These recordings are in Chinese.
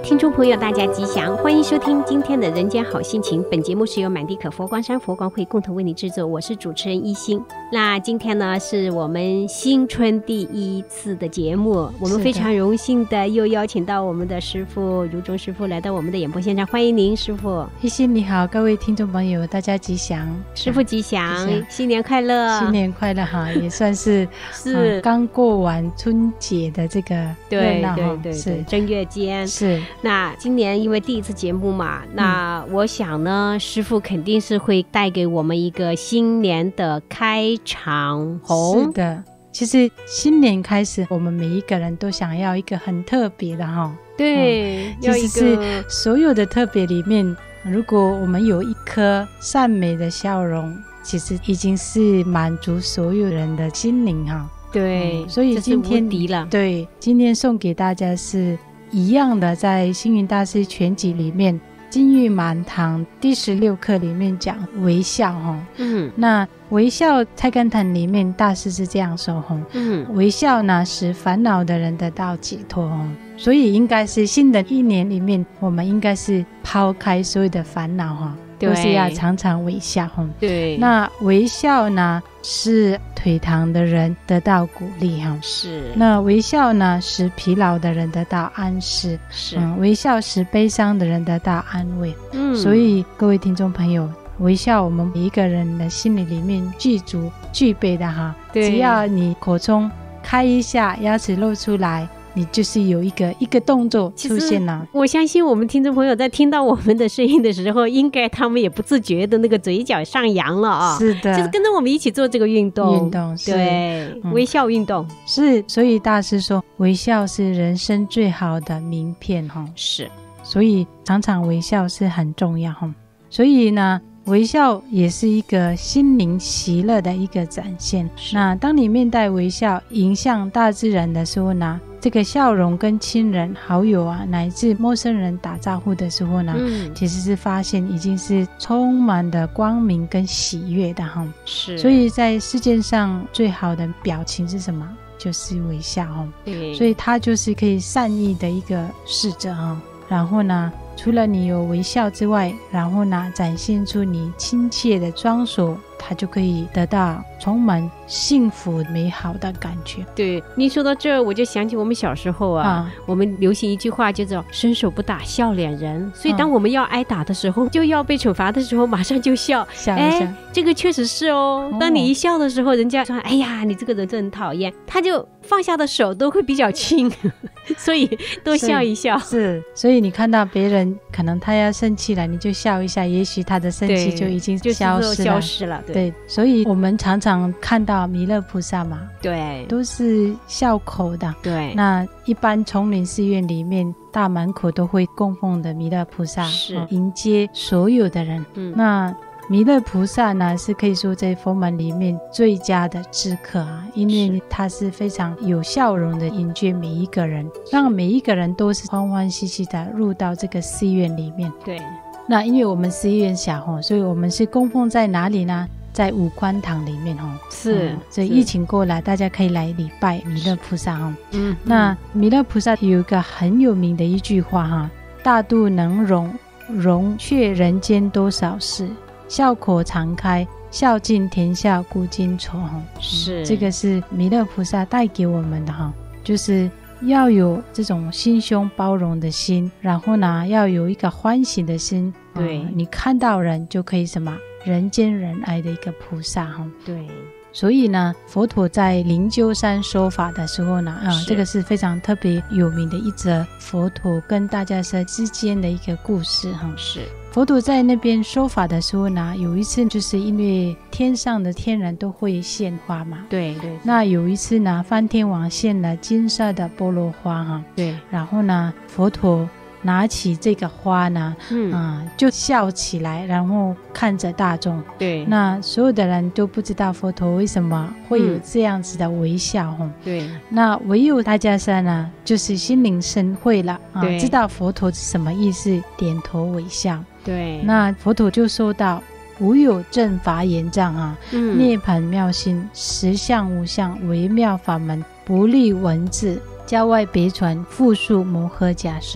听众朋友大家吉祥，欢迎收听今天的人间好心情。本节目是由满地可佛光山佛光会共同为你制作，我是主持人一心。那今天呢是我们新春第一次的节目，我们非常荣幸的又邀请到我们的师父如中师父来到我们的演播现场，欢迎您师父。 一心你好，各位听众朋友大家吉祥， 师父吉祥，新年快乐， 新年快乐哈，也算是刚过完春节的这个热闹， 对，是正月间。 是那今年因为第一次节目嘛，那我想呢，师父肯定是会带给我们一个新年的开场红。 是的，其实新年开始，我们每一个人都想要一个很特别的哈。 对， 其实是所有的特别里面，如果我们有一颗善美的笑容，其实已经是满足所有人的心灵哈。 对， 所以今天无敌了。 对，今天送给大家是一样的，在星云大师全集里面金玉满堂第16课里面讲微笑那微笑菜根谭里面大师是这样说微笑呢使烦恼的人得到解脱所以应该是新的一年里面，我们应该是抛开所有的烦恼都是要常常微笑对， 那微笑呢使腿疼的人得到鼓励是。 那微笑呢使疲劳的人得到安适， 是微笑使悲伤的人得到安慰所以各位听众朋友，微笑我们每一个人的心里面具备的只要你口中开一下，牙齿露出来，你就是有一个动作出现了。 我相信我们听众朋友在听到我们的声音的时候，应该他们也不自觉的那个嘴角上扬了是的， 就是跟着我们一起做这个运动对， 微笑运动是。所以大师说微笑是人生最好的名片是， 所以常常微笑是很重要所以呢微笑也是一个心灵喜乐的一个展现。那当你面带微笑迎向大自然的时候呢，这个笑容跟亲人好友乃至陌生人打招呼的时候呢其实是发现已经是充满的光明跟喜悦的是。 所以在世界上最好的表情是什么？就是微笑对， 所以它就是可以善意的一个使者然后呢除了你有微笑之外，然后呢展现出你亲切的双手，它就可以得到充满幸福美好的感觉。 对，你说到这我就想起我们小时候我们流行一句话叫做伸手不打笑脸人，所以当我们要挨打的时候就要被处罚的时候马上就笑一下这个确实是当你一笑的时候，人家说哎呀你这个人真很讨厌，他就放下的手都会比较轻所以多笑一笑。 是，所以你看到别人可能他要生气了，你就笑一下，也许他的生气就已经消失了。对，所以我们常常看到弥勒菩萨嘛， 对， 都是笑口的。 对， 那一般丛林寺院里面大门口都会供奉的弥勒菩萨是迎接所有的人那弥勒菩萨呢是可以说在佛门里面最佳的知客因为他是非常有笑容的迎接每一个人，让每一个人都是欢欢喜喜的入到这个寺院里面。 对， 那因为我们寺院小所以我们是供奉在哪里呢？在五官堂里面是所以疫情过来大家可以来礼拜弥勒菩萨那弥勒菩萨有一个很有名的一句话大度能容却人间多少事，笑口常开，笑尽天下古今愁是这个是弥勒菩萨带给我们的就是要有这种心胸包容的心，然后呢要有一个欢喜的心对你看到人就可以什么人间仁爱的一个菩萨对， 所以呢佛陀在灵鹫山说法的时候呢这个是非常特别有名的一则佛陀跟大家之间的一个故事是佛陀在那边说法的时候呢，有一次就是因为天上的天人都会献花嘛， 对， 那有一次呢梵天王献了金色的菠萝花对， 然后呢佛陀拿起这个花呢就笑起来，然后看着大众对， 那所有的人都不知道佛陀为什么会有这样子的微笑对， 那唯有大家呢就是心领神会了知道佛陀是什么意思，点头微笑对， 那佛陀就说到无有正法眼障涅槃妙心，实相无相，微妙法门，不立文字，教外别传，复述摩诃假设。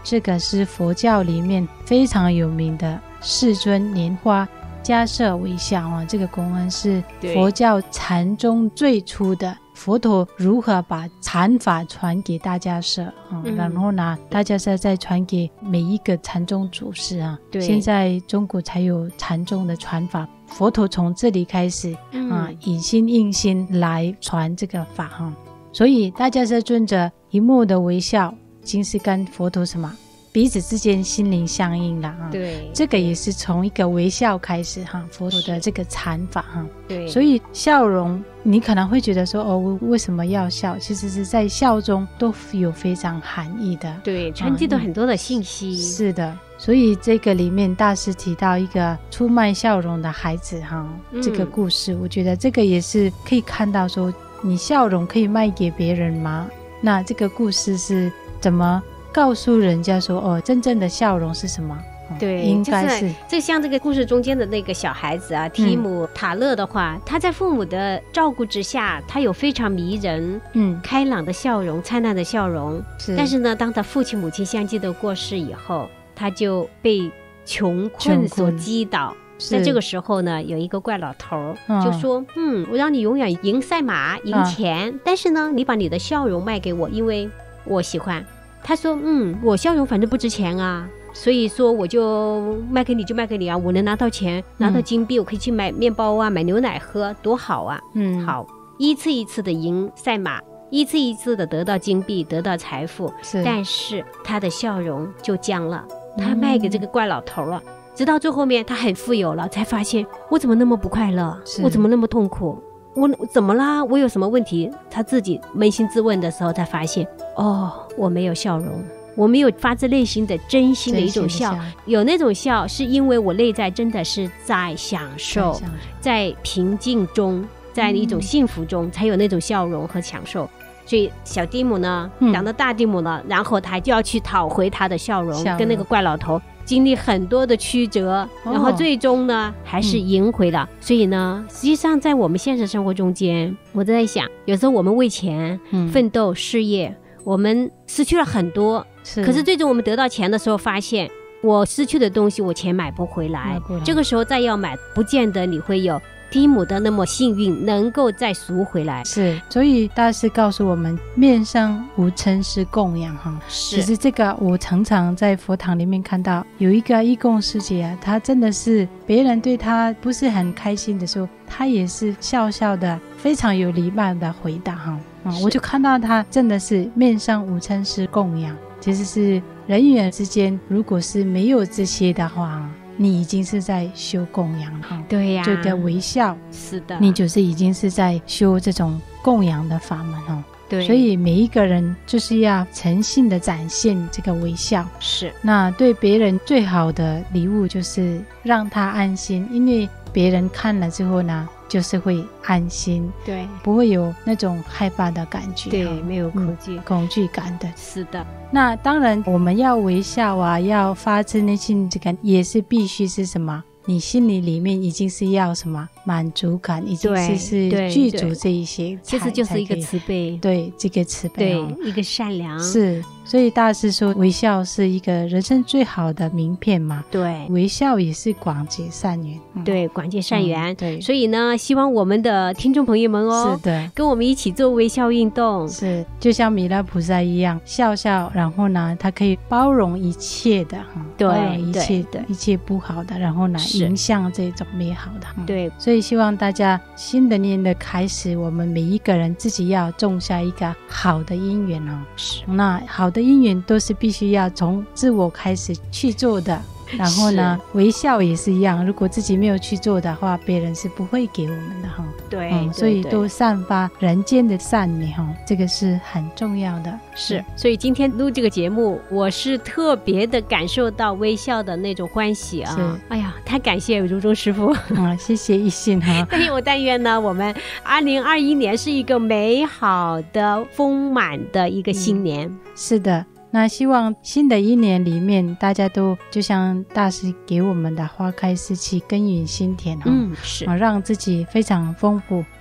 这个是佛教里面非常有名的世尊莲花迦摄微笑啊，这个公案是佛教禅宗最初的佛陀如何把禅法传给大迦摄然后呢大迦摄再传给每一个禅宗祖师啊。现在中国才有禅宗的传法，佛陀从这里开始以心印心来传这个法所以大迦摄尊者一幕的微笑，已经是跟佛陀什么彼此之间心灵相应了对， 这个也是从一个微笑开始佛陀的这个禅法对， 所以笑容你可能会觉得说为什么要笑，其实是在笑中都有非常含义的， 对，传递了很多的信息是的。所以这个里面大师提到一个出卖笑容的孩子这个故事，我觉得这个也是可以看到说你笑容可以卖给别人吗？那这个故事是怎么告诉人家说真正的笑容是什么？ 对， 应该是就像这个故事中间的那个小孩子提姆塔勒的话，他在父母的照顾之下，他有非常迷人开朗的笑容，灿烂的笑容但是呢，当他父亲母亲相继的过世以后，他就被穷困所击倒。在这个时候呢，有一个怪老头就说我让你永远赢赛马赢钱但是呢你把你的笑容卖给我，因为我喜欢。他说我笑容反正不值钱啊，所以说我就卖给你就卖给你啊，我能拿到钱拿到金币，我可以去买面包买牛奶喝，多好啊好，一次一次的赢赛马，一次一次的得到金币得到财富，但是他的笑容就僵了，他卖给这个怪老头了直到最后面他很富有了，才发现我怎么那么不快乐，我怎么那么痛苦，我怎么啦，我有什么问题？他自己扪心自问的时候才发现我没有笑容，我没有发自内心的真心的一种笑，有那种笑是因为我内在真的是在享受，在平静中，在一种幸福中才有那种笑容和享受。所以小蒂姆呢养到大蒂姆了然后他就要去讨回他的笑容，跟那个怪老头经历很多的曲折然后最终呢还是赢回了所以呢实际上在我们现实生活中间，我在想有时候我们为钱奋斗事业，我们失去了很多可是最终我们得到钱的时候发现我失去的东西我钱买不回来，这个时候再要买不见得你会有蒂姆的那么幸运能够再赎回来。 是，所以大师告诉我们面上无嗔是供养其实这个我常常在佛堂里面看到有一个义工师姐她真的是别人对她不是很开心的时候，她也是笑笑的非常有礼貌的回答我就看到她真的是面上无嗔是供养，其实是人与人之间如果是没有这些的话你已经是在修供养对呀， 这个微笑是的， 你就是已经是在修这种供养的法门对， 所以每一个人就是要诚信的展现这个微笑。 是， 那对别人最好的礼物就是让他安心，因为别人看了之后呢就是会安心， 对， 不会有那种害怕的感觉， 对，没有恐惧感的。 是的， 那当然我们要微笑要发自内心这个也是必须是什么，你心里面已经是要什么满足感，已经是具足这一些， 其实就是一个慈悲， 对，这个慈悲， 对，一个善良， 是。所以大师说微笑是一个人生最好的名片嘛， 对， 微笑也是广结善缘， 对，广结善缘， 对。 所以呢希望我们的听众朋友们是的， 跟我们一起做微笑运动， 是，就像弥勒菩萨一样笑笑，然后呢他可以包容一切的对， 包容一切不好的，然后呢迎向这种美好的对。 所以希望大家新的年的开始，我们每一个人自己要种下一个好的因缘是，那好的因缘都是必须要从自我开始去做的，然后呢微笑也是一样，如果自己没有去做的话，别人是不会给我们的对， 所以都散发人间的善美这个是很重要的。 是，所以今天录这个节目我是特别的感受到微笑的那种欢喜啊！哎呀，太感谢如中师父谢谢一心但愿呢我们2021年是一个美好的丰满的一个新年是的，那希望新的一年里面大家都就像大师给我们的花开四季耕耘心田是， 让自己非常丰富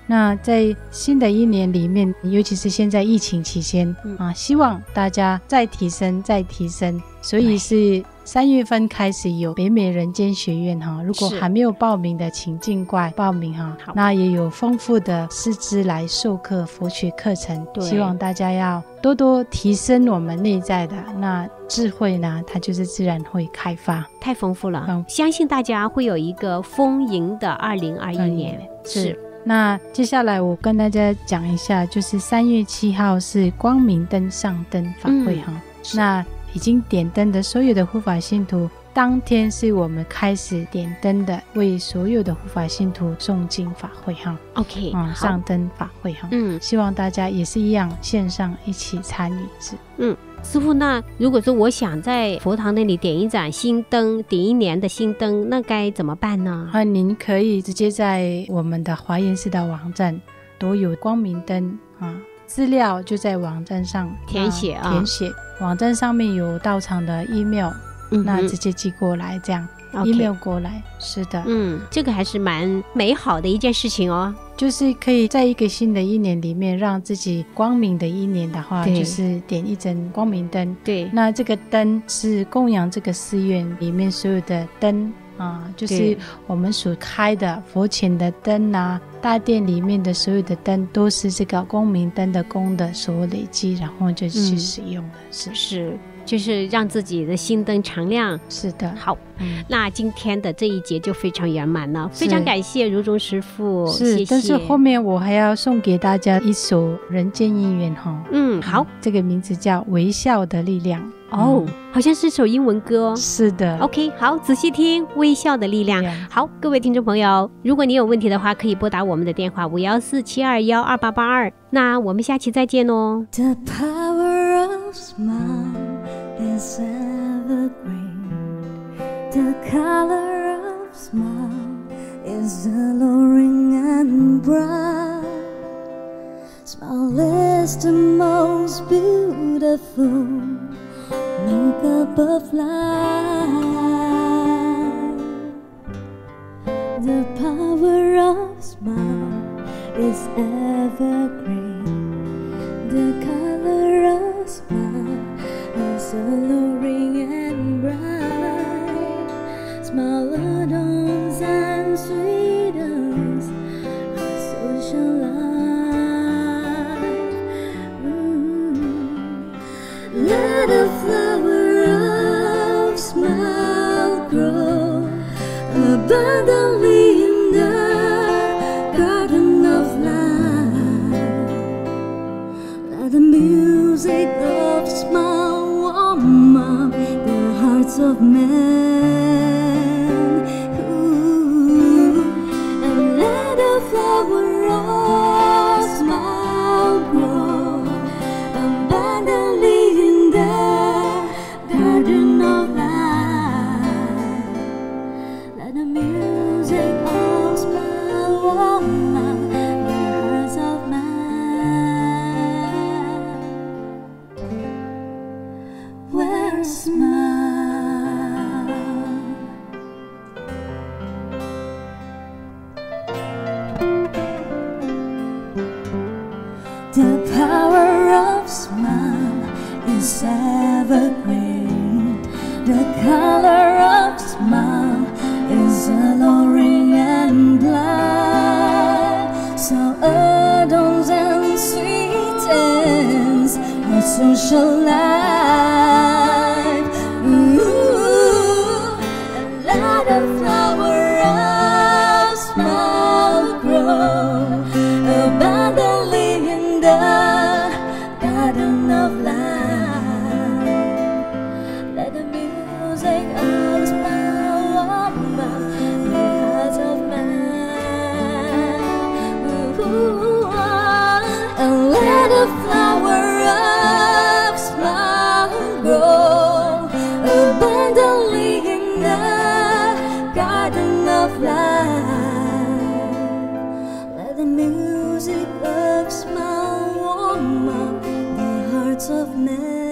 那在新的一年里面，尤其是现在疫情期间希望大家再提升再提升，所以是3月份开始有北美人间学院如果还没有报名的请尽快报名那也有丰富的师资来授课佛学课程，希望大家要多多提升我们内在的那智慧呢，它就是自然会开发， 太丰富了相信大家会有一个丰盈的2021年是。那接下来我跟大家讲一下，就是3月7号是光明灯上灯法会那已经点灯的所有的护法信徒，当天是我们开始点灯的，为所有的护法信徒诵经法会 OK 上灯法会希望大家也是一样线上一起参与师父，那如果说我想在佛堂那里点一盏新灯，点一年的新灯，那该怎么办呢？ 您可以直接在我们的华严寺的网站都有光明灯资料就在网站上填写网站上面有道场的 email那直接寄过来这样email 过来是的这个还是蛮美好的一件事情就是可以在一个新的一年里面让自己光明的一年的话，就是点一盏光明灯对， 那这个灯是供养这个寺院里面所有的灯就是我们所开的佛前的灯大殿里面的所有的灯都是这个光明灯的功德所累积，然后就去使用的是就是让自己的心灯常亮。 是的。 好那今天的这一节就非常圆满了，非常感谢如中师父，谢谢。 但是后面我还要送给大家一首人间音乐好， 这个名字叫微笑的力量好像是首英文歌是的。 OK 好，仔细听，微笑的力量好，各位听众朋友，如果你有问题的话可以拨打我们的电话514-721-2882，那我们下期再见哦。 The power of smile is evergreen. The color of smile is alluring and bright. Smile is the most beautiful makeup of life. The power of smile is evergreen. The color of smile is alluring and bright. Smile adorns and sweetens our social life. Let a flower of smile grow abundantly in the garden of life. Let the music of smile warm up the hearts of men. And let the flower of smile grow abundantly in the garden of life. Let the music of smile warm up the hearts of men. Wear a smile. The power of smile is evergreen. The color of smile is alluring and bright. So adorns and sweetens our social life. And let a flower of smile grow abundantly in the garden of life. Let the music of smile warm up the hearts of men. And let a flower of smile grow abundantly in the garden of life. Let the music of smile warm up the hearts of men.